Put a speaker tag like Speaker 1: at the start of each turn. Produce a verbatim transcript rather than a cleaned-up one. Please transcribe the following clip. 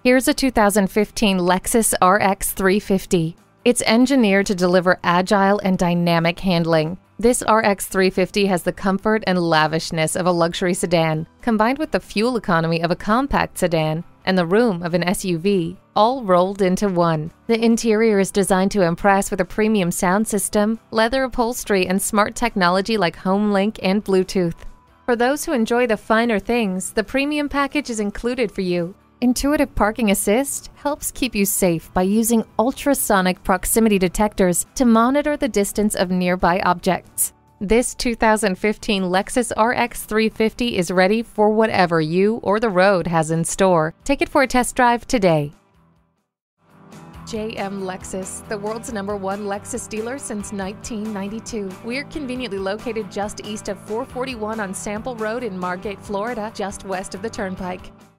Speaker 1: Here's a two thousand fifteen Lexus R X three fifty. It's engineered to deliver agile and dynamic handling. This R X three fifty has the comfort and lavishness of a luxury sedan, combined with the fuel economy of a compact sedan and the room of an S U V, all rolled into one. The interior is designed to impress with a premium sound system, leather upholstery, and smart technology like HomeLink and Bluetooth. For those who enjoy the finer things, the premium package is included for you. Intuitive Parking Assist helps keep you safe by using ultrasonic proximity detectors to monitor the distance of nearby objects. This two thousand fifteen Lexus R X three fifty is ready for whatever you or the road has in store. Take it for a test drive today. J M Lexus, the world's number one Lexus dealer since nineteen ninety-two. We're conveniently located just east of four forty-one on Sample Road in Margate, Florida, just west of the Turnpike.